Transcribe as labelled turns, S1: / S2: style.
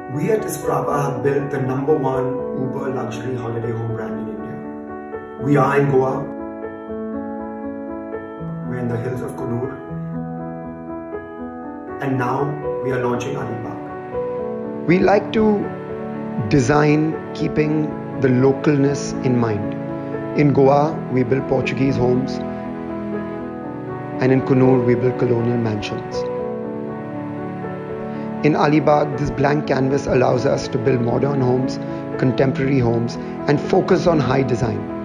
S1: We at Isprava have built the #1 Uber luxury holiday home brand in India. We are in Goa. We're in the hills of Coonoor. And now we are launching Alibaug.
S2: We like to design keeping the localness in mind. In Goa, we build Portuguese homes, and in Coonoor, we build colonial mansions. In Alibaug, this blank canvas allows us to build modern homes, contemporary homes, and focus on high design.